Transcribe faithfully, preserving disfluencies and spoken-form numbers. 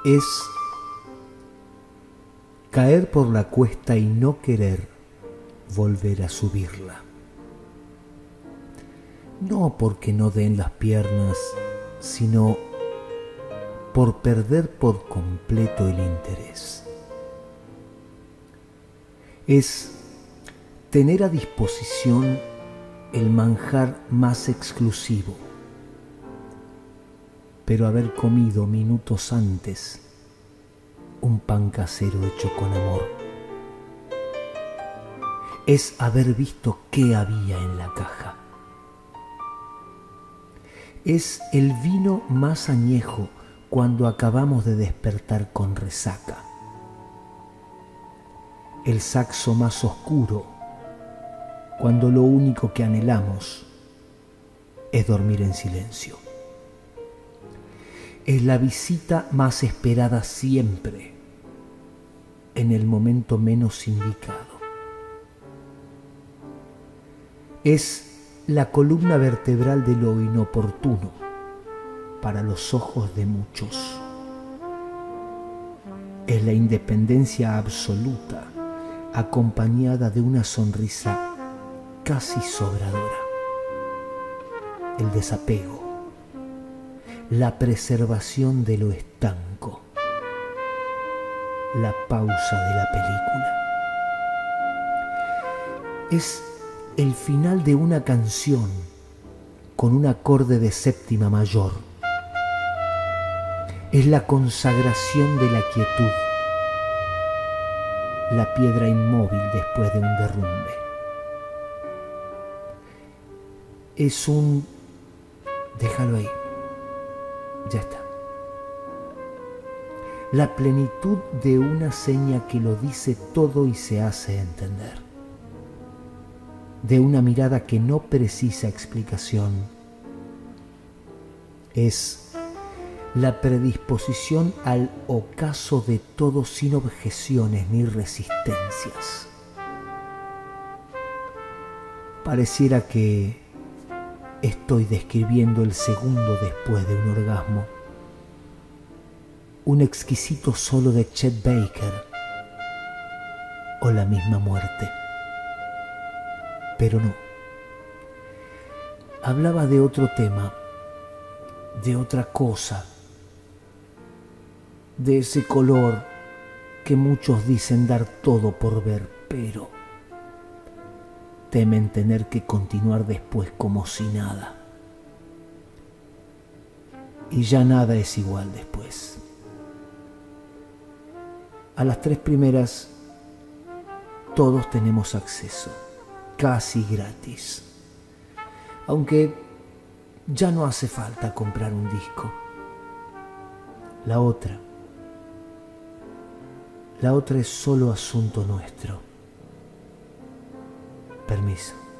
es caer por la cuesta y no querer volver a subirla. No porque no den las piernas, sino por perder por completo el interés. Es tener a disposición el manjar más exclusivo, pero haber comido minutos antes un pan casero hecho con amor. Es haber visto qué había en la caja. Es el vino más añejo cuando acabamos de despertar con resaca. El saxo más oscuro cuando lo único que anhelamos es dormir en silencio. Es la visita más esperada siempre en el momento menos indicado. Es la columna vertebral de lo inoportuno para los ojos de muchos. Es la independencia absoluta acompañada de una sonrisa casi sobradora. El desapego, la preservación de lo estanco, la pausa de la película. Es el final de una canción con un acorde de séptima mayor. Es la consagración de la quietud, la piedra inmóvil después de un derrumbe. Es un... déjalo ahí, ya está. La plenitud de una seña que lo dice todo y se hace entender. De una mirada que no precisa explicación. Es la predisposición al ocaso de todo sin objeciones ni resistencias. Pareciera que estoy describiendo el segundo después de un orgasmo. Un exquisito solo de Chet Baker o la misma muerte. Pero no. Hablaba de otro tema, de otra cosa, de ese color que muchos dicen dar todo por ver, pero temen tener que continuar después como si nada. Y ya nada es igual después. A las tres primeras todos tenemos acceso, casi gratis. Aunque ya no hace falta comprar un disco. La otra, la otra es solo asunto nuestro. Permiso.